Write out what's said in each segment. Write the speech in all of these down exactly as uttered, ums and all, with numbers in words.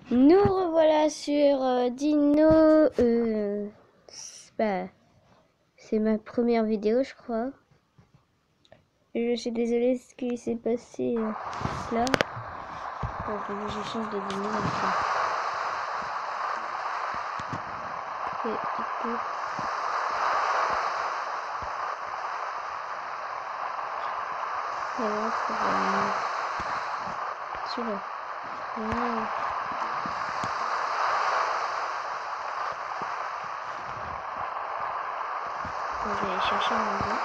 Nous revoilà sur euh, Dino. Euh, bah, c'est ma première vidéo, je crois. Je suis désolée de ce qui s'est passé euh, là. Il faut que je change de Dino. Enfin. Et du coup. Et là, il faut venir. Celui-là. Ah. Bon, je vais aller chercher mon gars.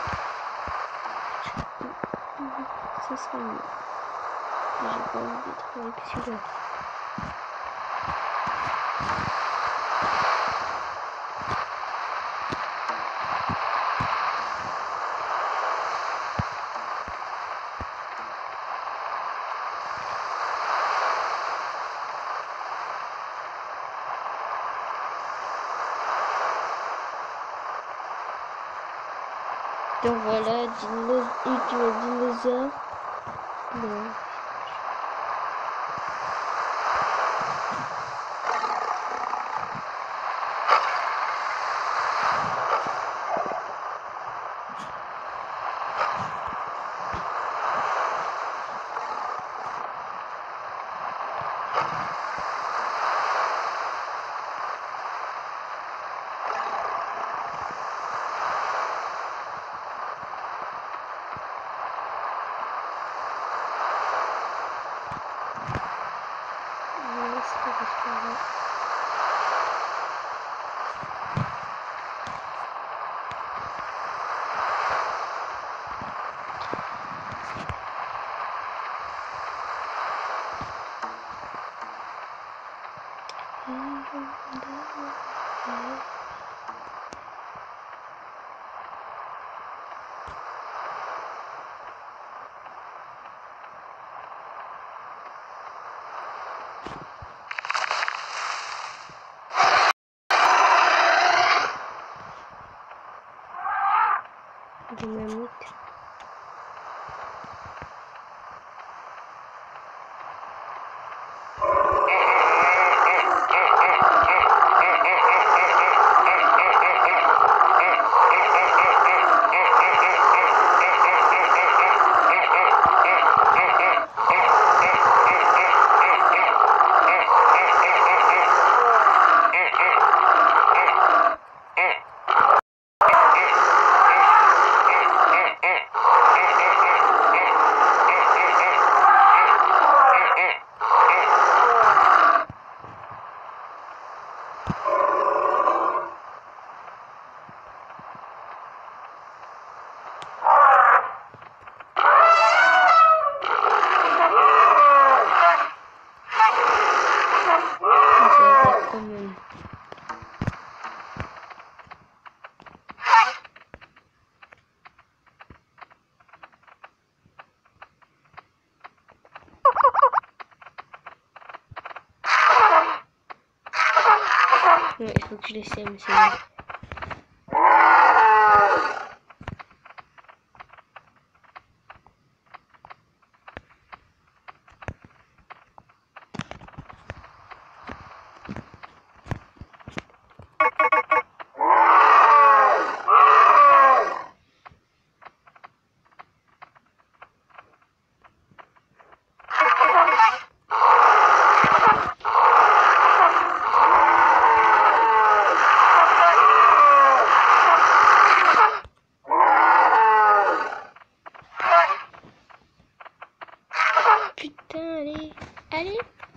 Ça serait mieux. J'ai pas envie d'être avec celui-là. Donc voilà, dino, ultime dinosaure. Non. Des mammouths. Ouais, il faut que je les sème, c'est bon. Putain, allez, allez.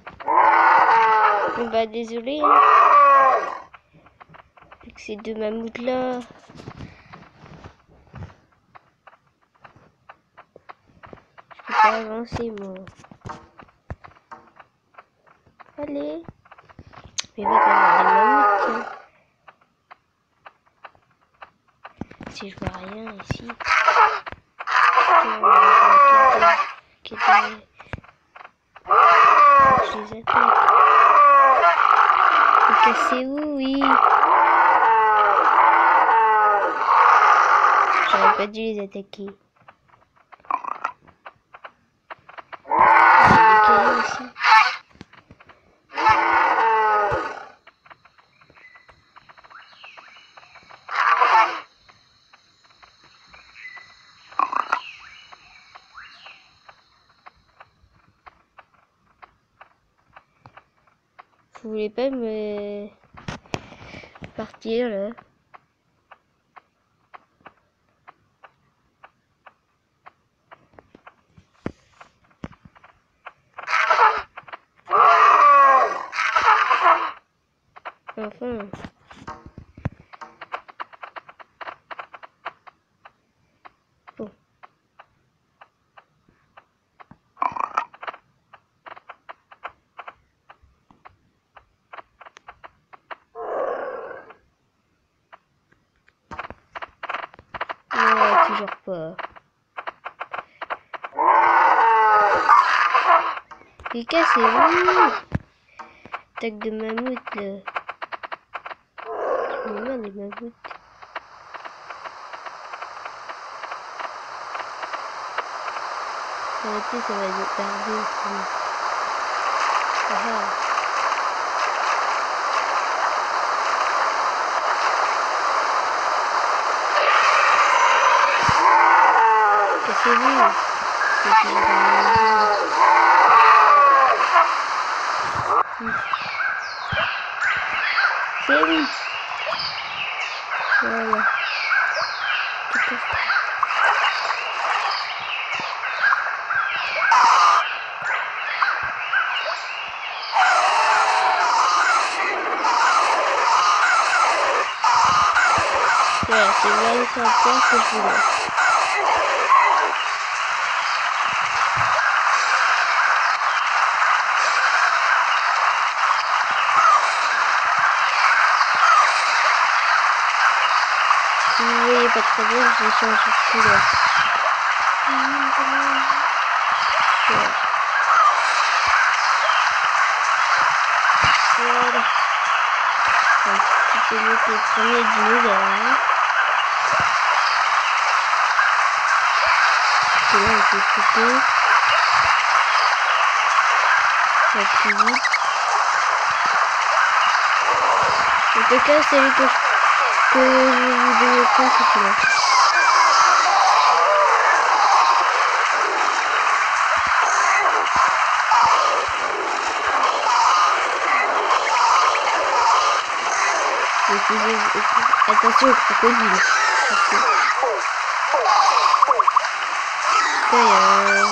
Bon bah désolé. Hein. Avec ces deux mammouths là. Je peux pas avancer moi. Allez. Mais va pas voir les mammouths. Tiens. Si je vois rien ici. Putain, je les attaque. Mais cassez-vous, oui. J'aurais pas dû les attaquer. Il y a des cailloux aussi. vous voulez pas me partir là? Enfin. Bon. Non, toujours pas. Les cas, c'est où? Attaque de mammouth là. Je me merde les mammouths. Arrêtez, ça va nous tarder. Ah ah. Cassez-vous. C'est une C'est oui. Voilà. Voilà, c'est vingt-cinq heures que je voulais. Si vous voyez pas très bien, je change de couleur. Voilà. Voilà. Un petit peu mieux que le premier dinosaure. Et là, on peut sauter. Ça va plus vite. En tout cas, celui que je que je vous démontrer, c'est celui-là. Mais faisez attention au crocodile. Ok, euh...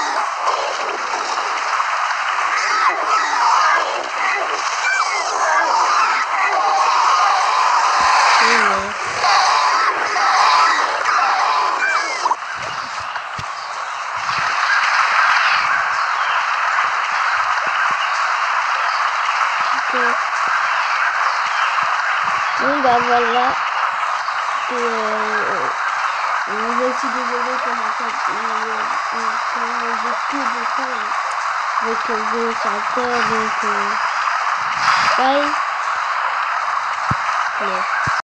Bon bah voilà. Et euh, je suis désolée comment ça j'ai plus de temps avec le sur la terre donc euh, bye. Ouais.